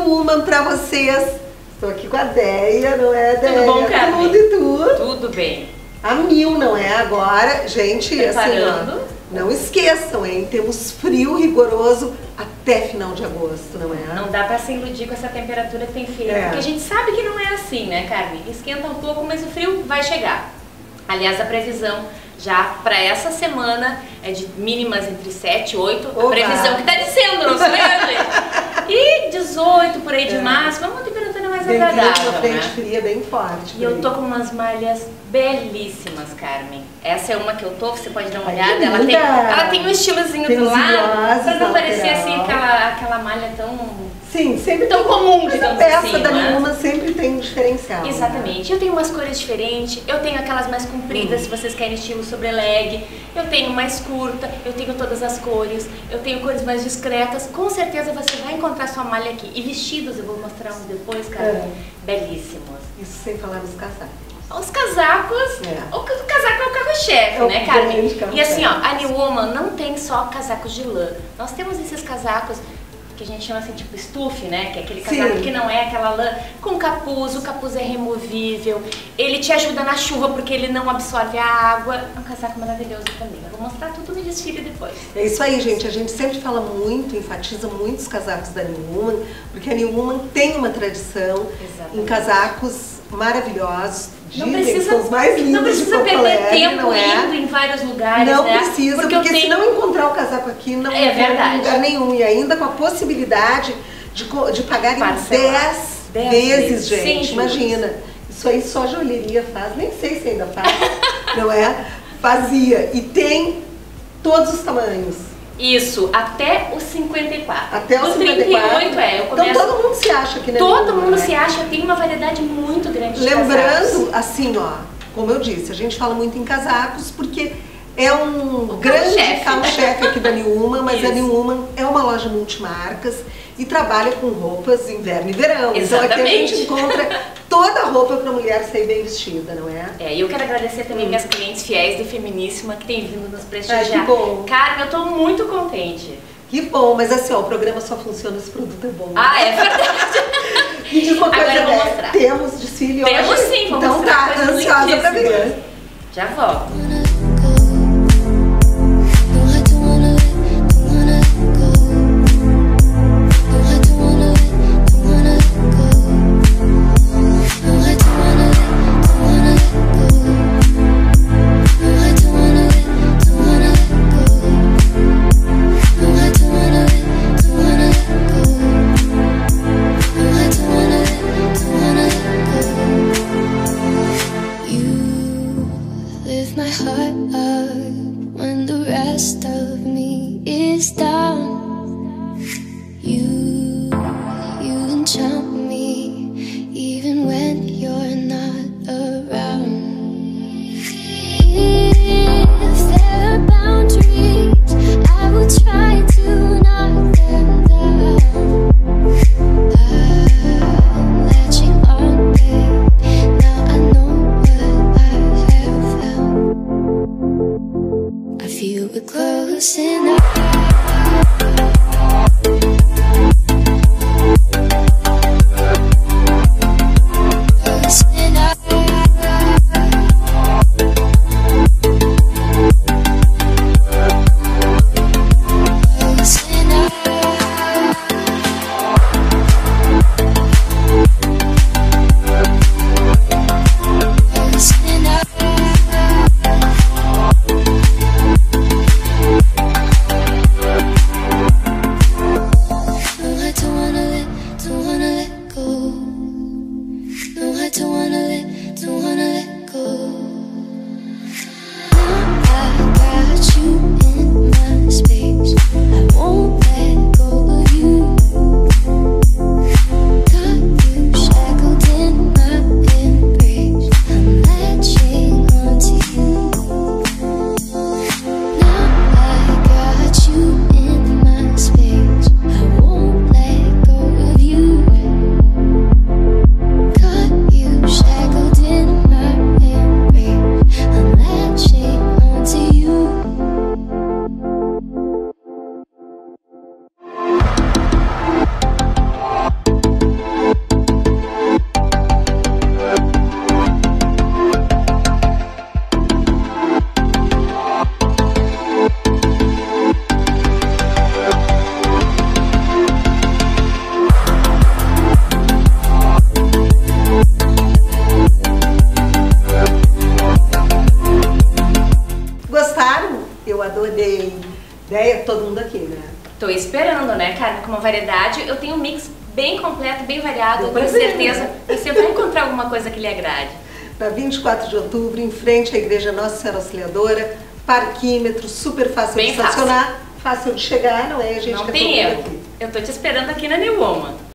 Woman pra vocês. Estou aqui com a Déia, não é, Déia? Tudo bom, Carmen? Tudo e tu? Tudo bem. A mil, não é? Agora, gente, Preparando. assim, ó, não esqueçam, hein? Temos frio rigoroso até final de agosto, não é? Não dá pra se iludir com essa temperatura que tem feito, É. porque a gente sabe que não é assim, né, Carmen? Esquenta um pouco, mas o frio vai chegar. Aliás, a previsão já para essa semana é de mínimas entre 7 e 8, a previsão que tá dizendo, não sou eu, gente. E 18 por aí de máxima, uma temperatura mais agradável, Uma frente né? fria bem forte. E eu tô com umas malhas belíssimas, Carmen. Essa é uma que eu tô, você pode dar uma olhada. Ela tem um estilozinho Tem do os lado, viosos pra não parecer lateral. assim aquela malha tão... Sim, sempre tão tem, comum, mas a digamos peça assim, da né? Nilma sempre tem um diferencial. Exatamente. Eu tenho umas cores diferentes, eu tenho aquelas mais compridas, se vocês querem estilo sobre leg, eu tenho mais curta, eu tenho todas as cores, eu tenho cores mais discretas. Com certeza você vai encontrar sua malha aqui. E vestidos, eu vou mostrar uns depois, cara, belíssimos. Isso sem falar nos casacos. Os casacos, o casaco é o carro-chefe, É o né, Carmen? grande carro-chefe. E assim, ó, a New Woman não tem só casacos de lã. Nós temos esses casacos que a gente chama assim, tipo estufe, né? Que é aquele casaco que não é aquela lã, com capuz, o capuz é removível, ele te ajuda na chuva porque ele não absorve a água. É um casaco maravilhoso também. Eu vou mostrar tudo no desfile depois. É isso aí, gente. A gente sempre fala muito, enfatiza muito os casacos da New Woman, porque a New Woman tem uma tradição em casacos maravilhosos. Não Dizem precisa, que são os mais lindos não precisa de Porto perder Alegre, tempo não é? indo em vários lugares, Não né? precisa, porque eu se não encontrar o casaco aqui, não É vai verdade. em lugar nenhum. E ainda com a possibilidade de pagar em Parcelar. 10 vezes, Sem gente. juros. Imagina. Isso aí só a joalheria faz. Nem sei se ainda faz, não é? Fazia. E tem todos os tamanhos. Isso, até os 54. Até os 54. 38 eu começo... Então todo mundo se acha que Todo mundo se acha, tem uma variedade muito grande de casacos. Lembrando, assim, ó, como eu disse, a gente fala muito em casacos porque é um grande carro-chefe aqui da New Woman, mas a New Woman é uma loja multimarcas e trabalha com roupas inverno e verão. Exatamente. Então aqui a gente encontra toda a roupa para a mulher sair bem vestida, não é? E eu quero agradecer também minhas clientes fiéis do Feminíssima que têm vindo nos prestigiar. Que bom. Carmen, eu tô muito contente. Que bom, mas assim, ó, o programa só funciona se o produto é bom. Ah, é verdade. Me diz uma coisa, Agora eu vou mostrar. Temos desfile hoje? Temos sim, vou então mostrar tá, coisas ansiosa pra ver. lindíssimas. Já volto. My heart up when the rest of me is down. You enchant me even when you're not around. If there are boundaries, I will try to knock them down. I'm latching on, babe. Now I know what I have found. I feel we're close enough. esperando, né, Carmen? Com uma variedade, eu tenho um mix bem completo, bem variado. Com certeza você vai encontrar alguma coisa que lhe agrade. Na 24 de outubro, em frente à Igreja Nossa Senhora Auxiliadora, parquímetro, super fácil de estacionar, fácil de chegar, não é? A gente não tem erro. Eu tô te esperando aqui na New Woman.